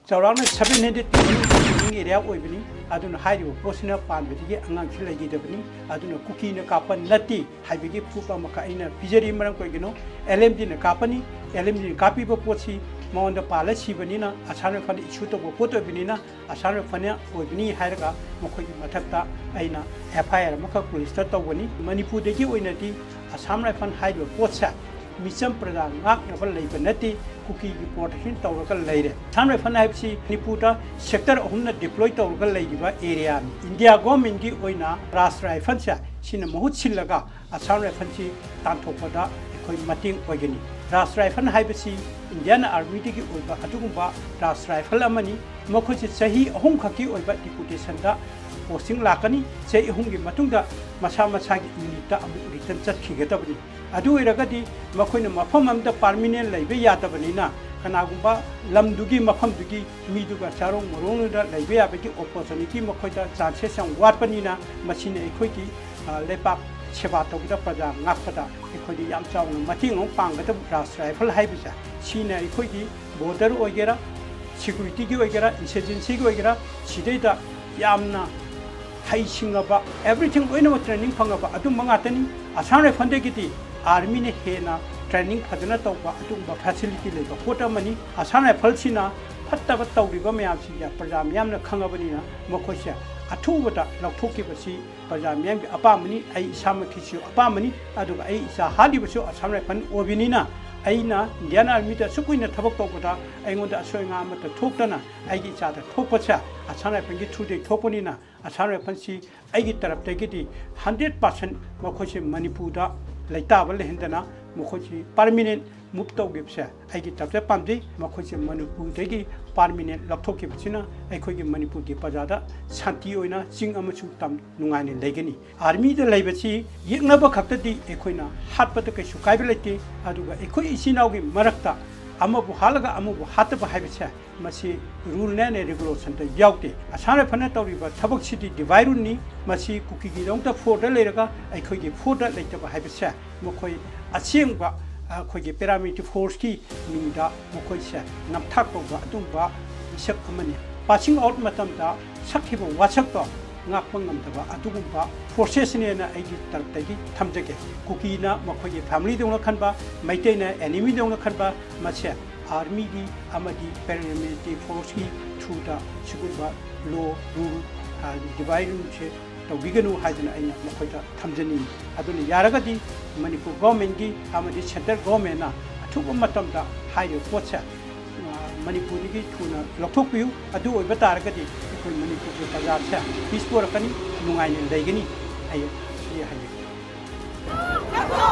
चौराना 700 kilometre area ओइबनी अदुना हाइरिबो पोस्टना पानबदिगे अंगांखि लैगिदबनी अदुना कुकीना कापा नति हाइबिगे फुपा मका इना पिजरी मरम कोइगिनो एलएमडी ना कापनी एलएमडी कापीबो पोछि मौंदा पाला सिबनिना आसाम राइफल इशू तबो पोतोबिनिना आसाम राइफल ओइबनी हाइरगा मखोइगी मथक्ता आइना एफआईआर मखा पुलिसता तौबनी मणिपुरदगी ओइनादि आसाम राइफल हाइरिबो पोतसा मिचम प्रजा ngaknaba leiba nati kuki gi protection tawraka leire Assam rifle हाइबसी मणिपुरदा सेक्टर अहुमना डिप्लॉय तौरगा लेइबा एरिया इंडिया गवर्नमेंट की ओइना राष्ट्रीय राइफल से सिना महुत सिलगा आसाम राइफल सी तांथोपदा एखोइ मटिंग ओइगनी राष्ट्रीय राइफल हाइबसी इंडियन आर्मी की ओइबा अदुगुंबा राष्ट्रीय राइफल अमनी मखोइ सही अहुम खकी ओइबा डिपुटेशन दा पोस्टिंग लाकनी से अहुम मतुंगदा मसा मसा की यूनिट अमु रिटर्न चटखिगदबनी अदु ओइरगदी मखोइना मफम अमदा परमानेंट लैबे यादबनीना कनागुंबा लमदुगी मफमदुगी मीदुगा चारों मरोंगदा लैबे याबगी अपॉर्चुनिटी मखोइदा चांसेस यम वाटपनीना मसिने एखोइगी लेपाक सेवा तौगदा प्रजा ngakpada एखोइदी याम चावना मतिंग पांगदा राष्ट्रीय राइफल हाइबिसा सिना एखोइगी बॉर्डर ओइगेरा सिक्युरिटी की ओइगेरा इंसर्जेंसी की ओइगेरा सिदैदा यामना हाइसिंगबा एवरीथिंग ओइना ट्रेनिंग फंगबा अदु मंगातनी आसाम राइफल आर्मी ने हेना ट्रेनिंग फजना तौबा अदुंबा फैसिलिटी लेबा पोटमनी आसाम राइफल सिना फत्तबा तौरिबा मयामसी या प्रजा मयामना खंगबनिना मखोइसे अथुबदा लौथोकिबसी प्रजा मयामगी अपामनी आई इसामखिसु अपामनी अदुगा आई इसा हालिबसु आसाम राइफल ओबिनिना आइना इंडियन आर्मी दा सुकुइना थबक तौबदा आइगोंदा असोयंगा अमता थोक्तना आइगी इचादा थोकपसा आसाम राइफल की थ्रुदे थोपनिना आसाम राइफल सी आइगी तरफदगिदी 100% मखोइसे मणिपुरदा लेताब लेहंदना मखोइसी परमानेंट मूव तौगिबसे आइगी तबसे पामदे मखोइसे मणिपुरदगी परमानेंट लौथोकिबसिना आइखोइगी मणिपुर की प्रजादा शांति ओइना चिंग अमसु तम नुंगाइने लेगनी आर्मी दा लेबसी येंगनब खक्तदी एखोइना हातपद कैसु काइबे लेते अदुगा एखोइ इसिनावगी मरक्ता अमबु हालगा अमबु हातब हाइबसे मसी रूल ने रेगुलेशन ता यावते आसाम राइफल तौरिबा थबक सिटी डिवाइडनी मसी कुकी गी दंता फोर्डा लेरगा आइखोइगी फोर्डा लेतब हाइबसे मखोइ असेंगबा अखोइगी पैरामिलिटरी फोर्स की मिंदा मखोइसे नमथाकबा अदुंबा इसक अमने पासिंग आउट मतमदा सखिबो वासकतो ngakpang namdaba adugumba forces ne na aigi tartagi thamjage kukina mokhogi family dongna khanba maitena enemy dongna khanba mache army gi amadi paramilitary force ki through the siguba law rule divide che tawbiganu haidna aina mokhoida thamjani aduna yaragadi manipur government gi amadi central government na athuba matamda hayo pocha Manipur की थूना लौथोकपियु अदु ओइबा तारगदी एखोइ मणिपुर की प्रजा से peaceful रखनी नुंगाइने लेगनी आयो ये हायो